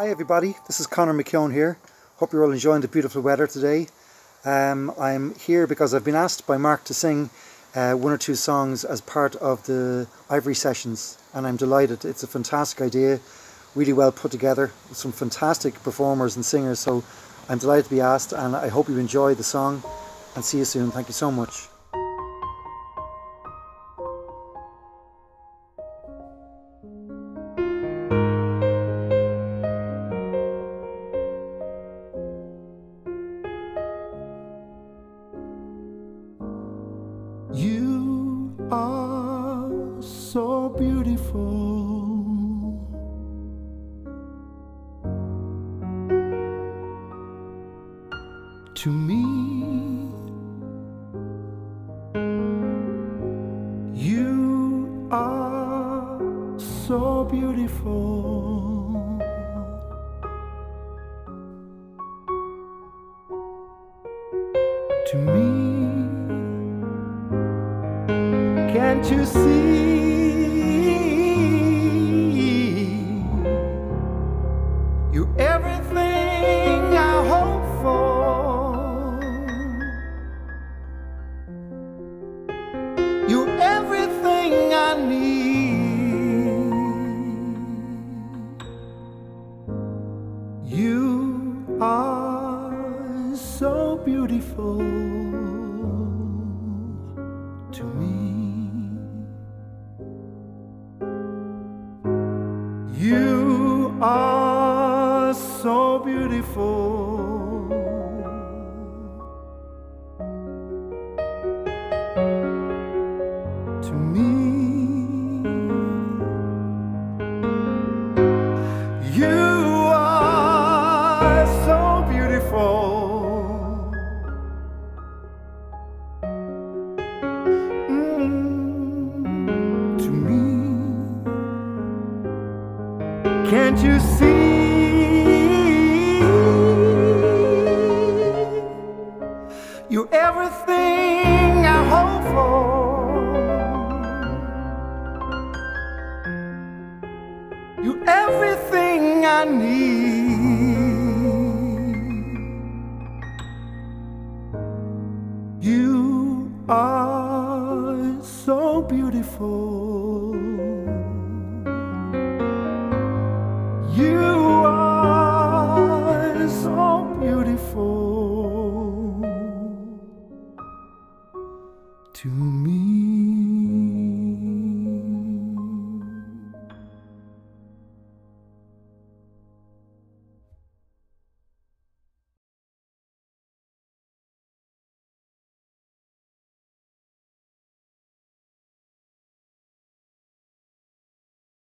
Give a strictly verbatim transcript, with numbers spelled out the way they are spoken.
Hi everybody, this is Mc Keon here. Hope you're all enjoying the beautiful weather today. Um, I'm here because I've been asked by Mark to sing uh, one or two songs as part of the Ivory Sessions, and I'm delighted. It's a fantastic idea, really well put together, with some fantastic performers and singers, so I'm delighted to be asked, and I hope you enjoy the song, and see you soon. Thank you so much. You are so beautiful to me. You are so beautiful to me. Can't you see? You're everything I hope for. You're everything I need. You are so beautiful to me. You are so beautiful to me. You are so beautiful. Mm, to me. Can't you see? You're everything I hope for. You're everything I need. You are so beautiful. You are so beautiful to me.